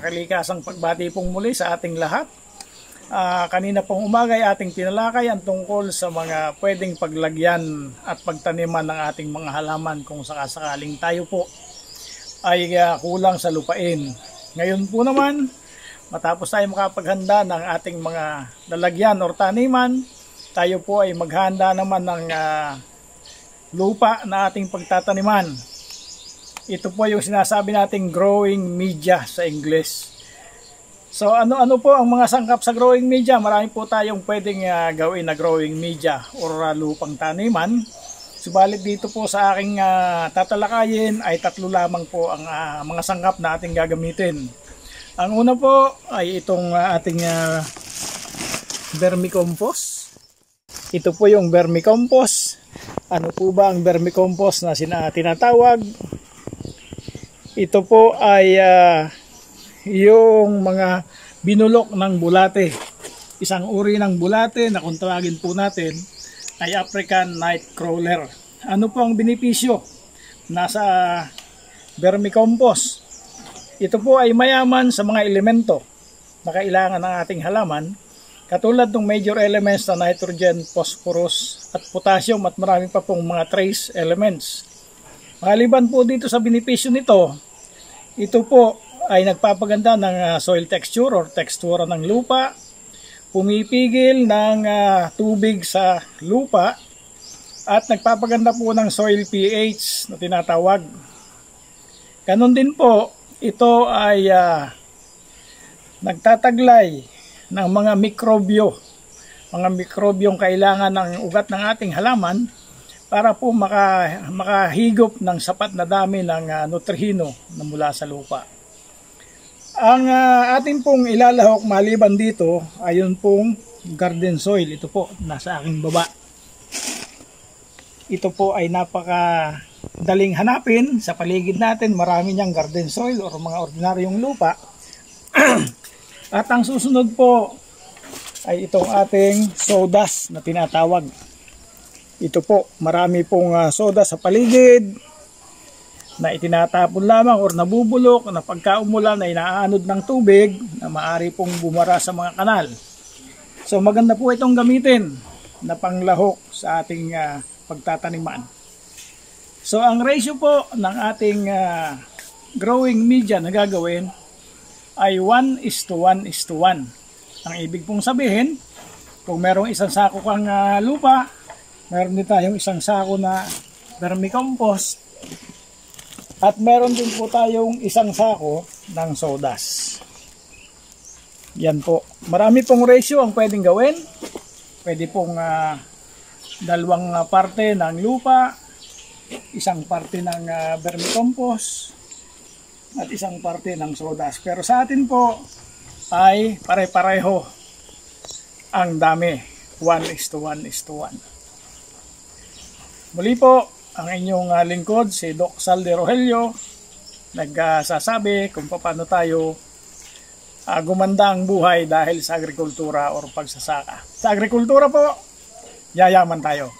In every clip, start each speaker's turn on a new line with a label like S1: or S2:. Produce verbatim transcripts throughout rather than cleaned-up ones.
S1: kalikasang pagbati pong muli sa ating lahat. Uh, kanina pong umaga ay ating tinalakay ang tungkol sa mga pwedeng paglagyan at pagtaniman ng ating mga halaman kung sakasakaling tayo po ay uh, kulang sa lupain. Ngayon po naman, matapos tayo makapaghanda ng ating mga lalagyan o taniman, tayo po ay maghanda naman ng uh, lupa na ating pagtataniman. Ito po yung sinasabi nating growing media sa English. So ano-ano po ang mga sangkap sa growing media? Marami po tayong pwedeng uh, gawin na growing media or uh, lupang taniman. Subalit dito po sa aking uh, tatalakayin ay tatlo lamang po ang uh, mga sangkap na ating gagamitin. Ang una po ay itong uh, ating uh, vermicompost. Ito po yung vermicompost. Ano po ba ang vermicompost na sina tinatawag? Ito po ay uh, yung mga binulok ng bulate. Isang uri ng bulate na kung tawagin po natin ay African Nightcrawler. Ano po ang benepisyo nasa vermicompost? Ito po ay mayaman sa mga elemento na kailangan ng ating halaman, katulad ng major elements na nitrogen, phosphorus at potassium at marami pa pong mga trace elements. Maliban po dito sa benepisyo nito, ito po ay nagpapaganda ng uh, soil texture or tekstura ng lupa, pumipigil ng uh, tubig sa lupa, at nagpapaganda po ng soil pH na tinatawag. Ganon din po, ito ay uh, nagtataglay ng mga mikrobyo, mga mikrobyong kailangan ng ugat ng ating halaman para po maka, makahigop ng sapat na dami ng uh, nutrihino na mula sa lupa. Ang uh, ating pong ilalahok maliban dito ay yun pong garden soil. Ito po, nasa aking baba. Ito po ay napaka daling hanapin sa paligid natin. Marami niyang garden soil o mga ordinaryong lupa. At ang susunod po ay itong ating sawdust na tinatawag. Ito po, marami pong uh, soda sa paligid na itinatapon lamang or nabubulok na pagka umulan ay naaanod ng tubig na maaari pong bumara sa mga kanal. So maganda po itong gamitin na panglahok sa ating uh, pagtataniman. So ang ratio po ng ating uh, growing media na gagawin ay one is to one is to one. Ang ibig pong sabihin, kung merong isang sako kang uh, lupa, meron din tayong isang sako na vermicompost at meron din po tayong isang sako ng sawdust. Yan po. Marami pong ratio ang pwedeng gawin. Pwede pong uh, dalawang uh, parte ng lupa, isang parte ng uh, vermicompost at isang parte ng sawdust. Pero sa atin po ay pare-pareho ang dami. one is to one is to one. Muli po, ang inyong uh, lingkod, si Doc Sal de Rogelio, nagsasabi uh, kung paano tayo uh, gumanda ang buhay dahil sa agrikultura o pagsasaka. Sa agrikultura po, yayaman tayo.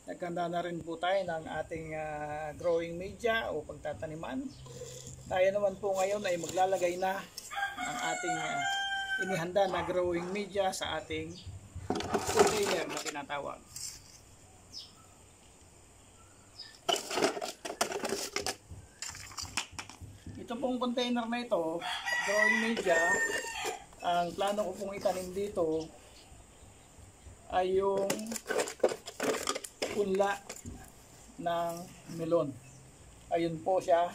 S1: Nagkanda na rin po tayo ng ating uh, growing media o pagtataniman. Tayo naman po ngayon ay maglalagay na ng ating uh, inihanda na growing media sa ating container na tinatawag. Ito pong container na ito, growing media, ang plano ko pong itanim dito ay yung punla ng melon. Ayun po siya.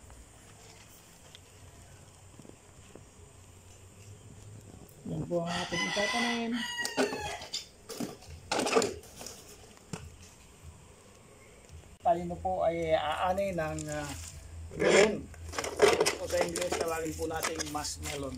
S1: Yan po ang ating itatanim. Tayo na po ay aanay ng uh, melon. O sa English, tawagin po natin muskmelon.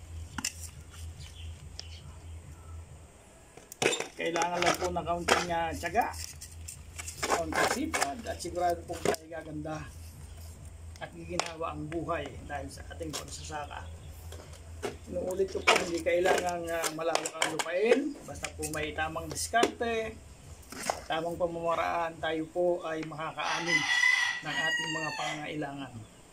S1: Kailangan lang po ng kaunting uh, tiyaga, kaunting sipag, at sigurado po tayo gaganda at giginawa ang buhay dahil sa ating pagsasaka. Inuulit ko po, hindi kailangang uh, malawak ang lupain, basta po may tamang diskarte, tamang pamamaraan, tayo po ay makakaanin ng ating mga pangangailangan.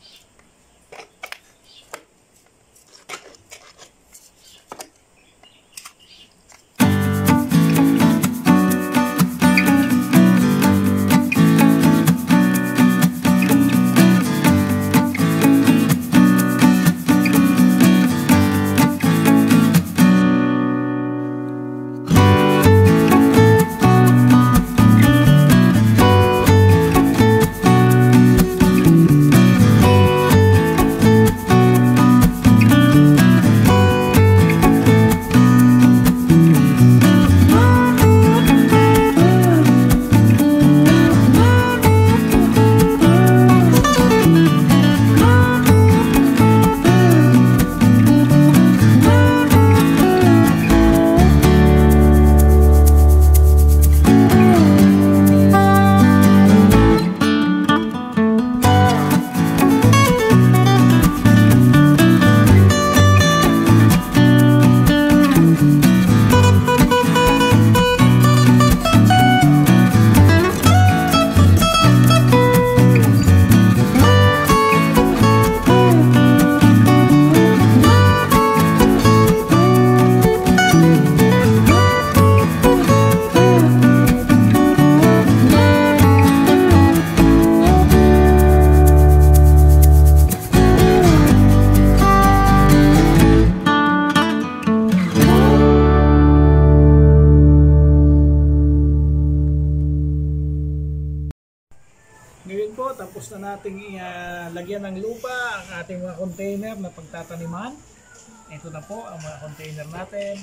S1: Ngayon po, tapos na nating uh, lagyan ng lupa ang ating mga container na pagtataniman. Ito na po ang mga container natin.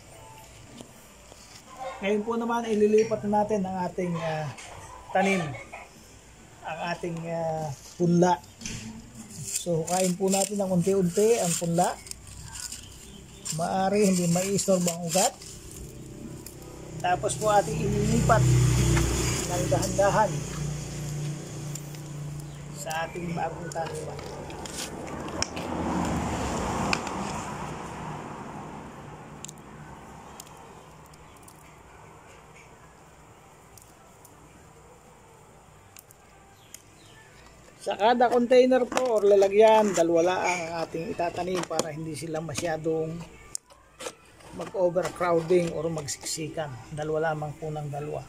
S1: Ngayon po naman, ililipat na natin ang ating uh, tanim, ang ating uh, punla. So, kain po natin ng unti-unti ang punla. Maari hindi mai-istorbo ang ugat. Tapos po ating ililipat ng dahan-dahan sa ating bagong taniman. Sa kada container po or lalagyan, dalawa lang ang ating itatanim para hindi sila masyadong mag-overcrowding or magsiksikan. Dalawa lamang po ng dalawa.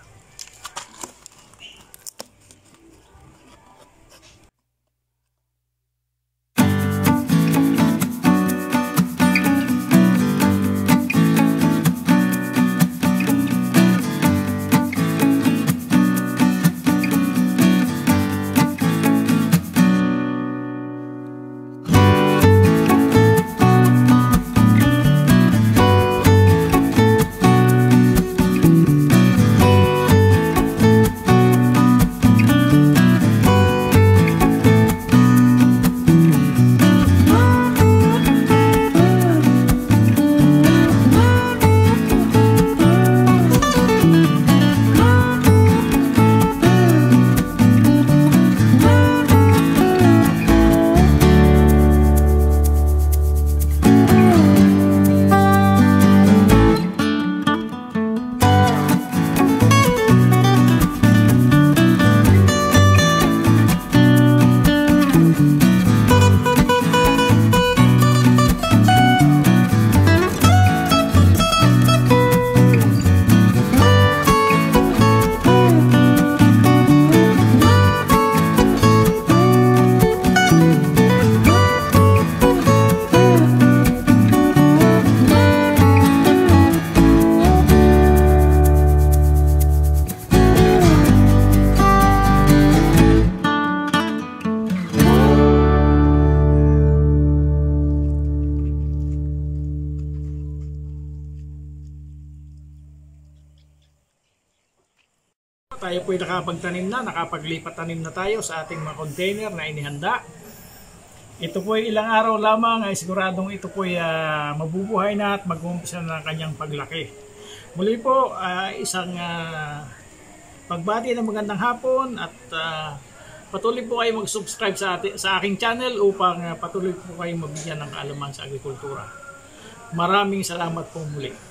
S1: tayo po ay nakapagtanim na, nakapaglipat tanim na tayo sa ating mga container na inihanda. Ito po ay ilang araw lamang ay siguradong ito po ay uh, mabubuhay na at mag-uumpisa na ng kanyang paglaki. Muli po, uh, isang uh, pagbati ng magandang hapon at uh, patuloy po kayo mag-subscribe sa, ati, sa aking channel upang uh, patuloy po kayo mabigyan ng kaalaman sa agrikultura. Maraming salamat po muli.